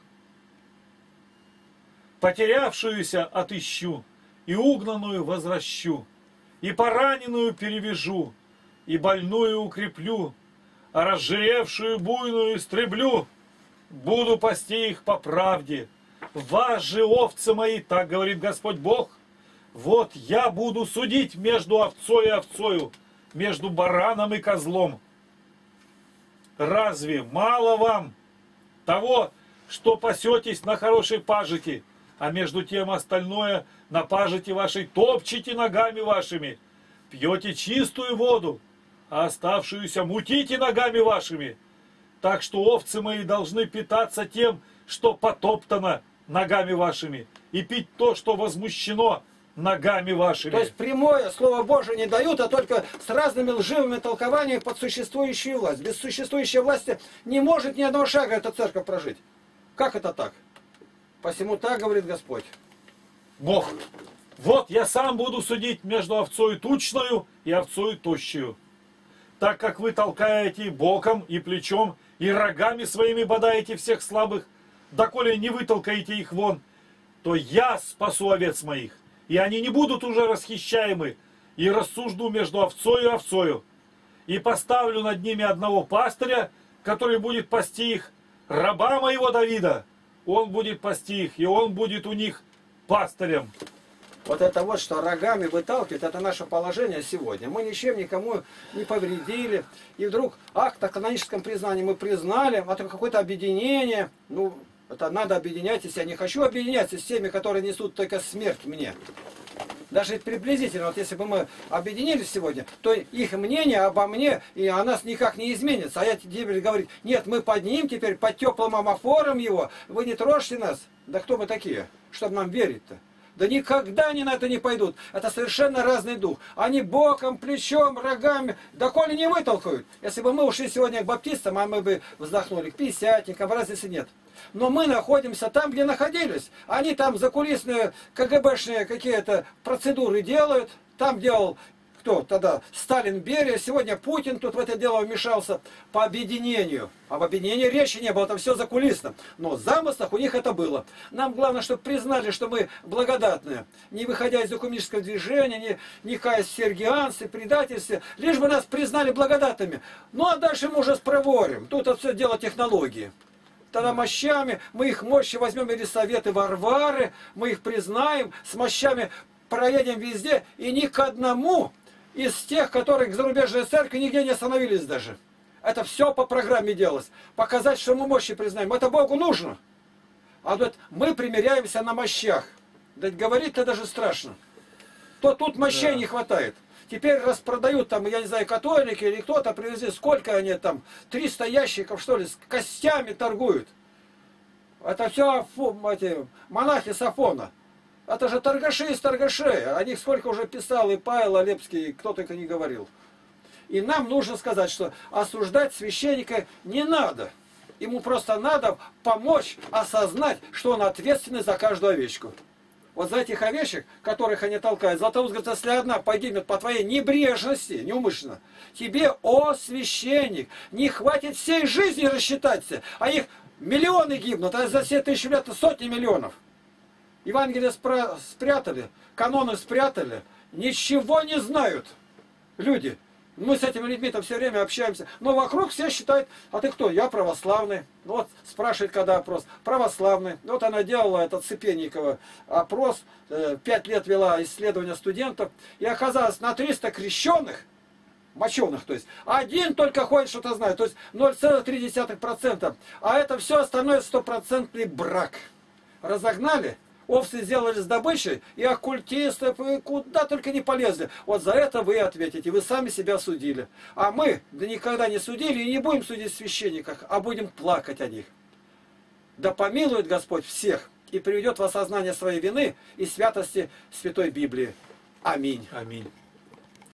Потерявшуюся отыщу, и угнанную возвращу, и пораненную перевяжу, и больную укреплю, а разжиревшую буйную истреблю. Буду пасти их по правде. Вас же, овцы мои, так говорит Господь Бог, вот я буду судить между овцой и овцою, между бараном и козлом. Разве мало вам того, что пасетесь на хорошей пажити, а между тем остальное на пажити вашей топчете ногами вашими, пьете чистую воду, а оставшуюся мутите ногами вашими. Так что овцы мои должны питаться тем, что потоптано ногами вашими, и пить то, что возмущено ногами вашими. То есть прямое Слово Божие не дают, а только с разными лживыми толкованиями под существующую власть. Без существующей власти не может ни одного шага эта церковь прожить. Как это так? Посему так говорит Господь. Бог. Вот я сам буду судить между овцою тучною и овцою тощую. Так как вы толкаете боком и плечом, и рогами своими бодаете всех слабых, доколе не вытолкаете их вон, то я спасу овец моих, и они не будут уже расхищаемы, и рассужду между овцою и овцою, и поставлю над ними одного пастыря, который будет пасти их, раба моего Давида, он будет пасти их, и он будет у них пастырем. Вот это вот, что рогами выталкивает, это наше положение сегодня. Мы ничем никому не повредили. И вдруг акт о каноническом признании мы признали, это какое-то объединение. Ну, это надо объединять, я не хочу объединяться с теми, которые несут только смерть мне. Даже приблизительно, вот если бы мы объединились сегодня, то их мнение обо мне и о нас никак не изменится. А я теперь говорю, нет, мы под ним теперь, под теплым амофором его, вы не трожьте нас. Да кто мы такие, чтобы нам верить-то? Да никогда они на это не пойдут. Это совершенно разный дух. Они боком, плечом, рогами, доколе не вытолкают. Если бы мы ушли сегодня к баптистам, а мы бы вздохнули, к пятидесятникам, разницы нет. Но мы находимся там, где находились. Они там закулисные, КГБшные какие-то процедуры делают. Там делал кто тогда? Сталин, Берия. Сегодня Путин тут в это дело вмешался по объединению. Об объединении речи не было, это все закулисно. Но в замыслах у них это было. Нам главное, чтобы признали, что мы благодатные. Не выходя из экуменического движения, не, не каясь в сергианстве, предательстве. Лишь бы нас признали благодатными. Ну а дальше мы уже спроворим. Тут это все дело технологии. Тогда мощами, мы их мощи возьмем или советы Варвары, мы их признаем, с мощами проедем везде, и ни к одному из тех, которые к зарубежной церкви нигде не остановились даже. Это все по программе делалось. Показать, что мы мощи признаем. Это Богу нужно. А вот мы примиряемся на мощах. Да говорить-то даже страшно. То тут мощей да. не хватает. Теперь распродают там, я не знаю, католики или кто-то привезли, сколько они там, триста ящиков, что ли, с костями торгуют. Это все эти, монахи с Афона. Это же торгаши из торгашей. О них сколько уже писал и Павел Олепский, и кто только не говорил. И нам нужно сказать, что осуждать священника не надо. Ему просто надо помочь осознать, что он ответственный за каждую овечку. Вот за этих овечек, которых они толкают, Златоуст говорит, если одна погибнет по твоей небрежности, неумышленно, тебе, о священник, не хватит всей жизни рассчитаться, а их миллионы гибнут, а за все тысячи лет сотни миллионов. Евангелие спра спрятали, каноны спрятали, ничего не знают люди. Мы с этими людьми-то все время общаемся. Но вокруг все считают, а ты кто? Я православный. Ну вот спрашивает, когда опрос. Православный. Вот она делала, этот Цепенникова, опрос. Пять лет вела исследование студентов. И оказалось, на триста крещенных, моченых, то есть, один только ходит, что-то знает. То есть ноль целых три десятых процента. А это все остальное стопроцентный брак. Разогнали. Овцы сделали с добычей, и оккультистов, и куда только не полезли. Вот за это вы ответите, вы сами себя судили. А мы да никогда не судили и не будем судить священников, а будем плакать о них. Да помилует Господь всех и приведет в осознание своей вины и святости Святой Библии. Аминь. Аминь.